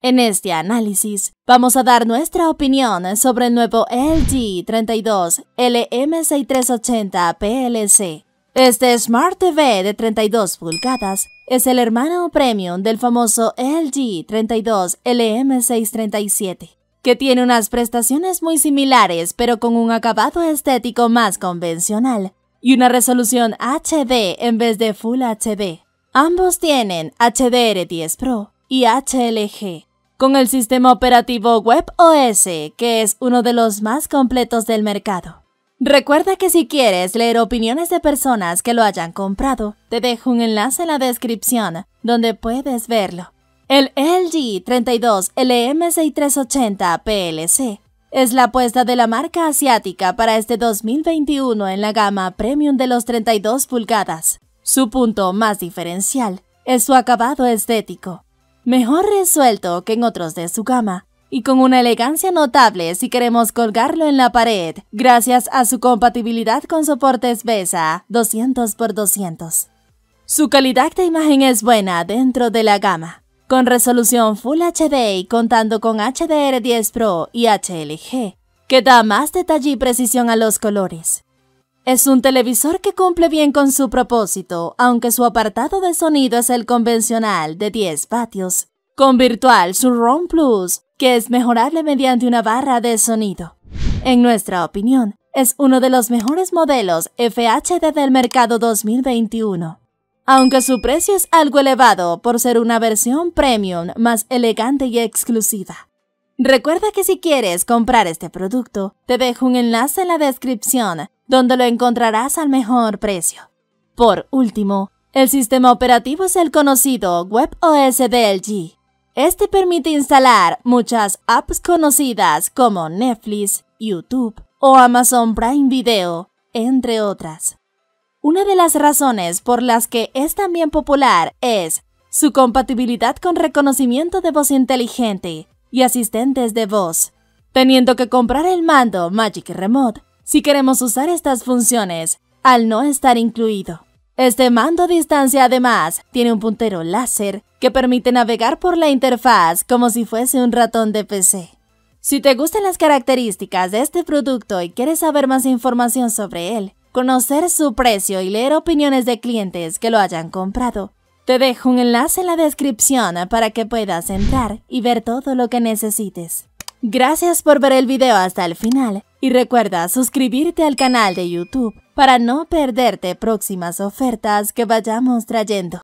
En este análisis, vamos a dar nuestra opinión sobre el nuevo LG 32 LM6380 PLC. Este Smart TV de 32 pulgadas es el hermano premium del famoso LG 32 LM637, que tiene unas prestaciones muy similares pero con un acabado estético más convencional y una resolución HD en vez de Full HD. Ambos tienen HDR10 Pro y HLG, con el sistema operativo WebOS, que es uno de los más completos del mercado. Recuerda que si quieres leer opiniones de personas que lo hayan comprado, te dejo un enlace en la descripción donde puedes verlo. El LG 32 LM6380 PLC es la apuesta de la marca asiática para este 2021 en la gama premium de los 32 pulgadas. Su punto más diferencial es su acabado estético, mejor resuelto que en otros de su gama, y con una elegancia notable si queremos colgarlo en la pared, gracias a su compatibilidad con soportes VESA 200x200. Su calidad de imagen es buena dentro de la gama, con resolución Full HD y contando con HDR10 Pro y HLG, que da más detalle y precisión a los colores. Es un televisor que cumple bien con su propósito, aunque su apartado de sonido es el convencional de 10 vatios, con Virtual Surround Plus, que es mejorable mediante una barra de sonido. En nuestra opinión, es uno de los mejores modelos FHD del mercado 2021. Aunque su precio es algo elevado por ser una versión premium más elegante y exclusiva. Recuerda que si quieres comprar este producto, te dejo un enlace en la descripción donde lo encontrarás al mejor precio. Por último, el sistema operativo es el conocido WebOS de LG. Este permite instalar muchas apps conocidas como Netflix, YouTube o Amazon Prime Video, entre otras. Una de las razones por las que es tan bien popular es su compatibilidad con reconocimiento de voz inteligente y asistentes de voz, teniendo que comprar el mando Magic Remote si queremos usar estas funciones, al no estar incluido. Este mando a distancia además tiene un puntero láser que permite navegar por la interfaz como si fuese un ratón de PC. Si te gustan las características de este producto y quieres saber más información sobre él, conocer su precio y leer opiniones de clientes que lo hayan comprado, te dejo un enlace en la descripción para que puedas entrar y ver todo lo que necesites. Gracias por ver el video hasta el final y recuerda suscribirte al canal de YouTube para no perderte próximas ofertas que vayamos trayendo.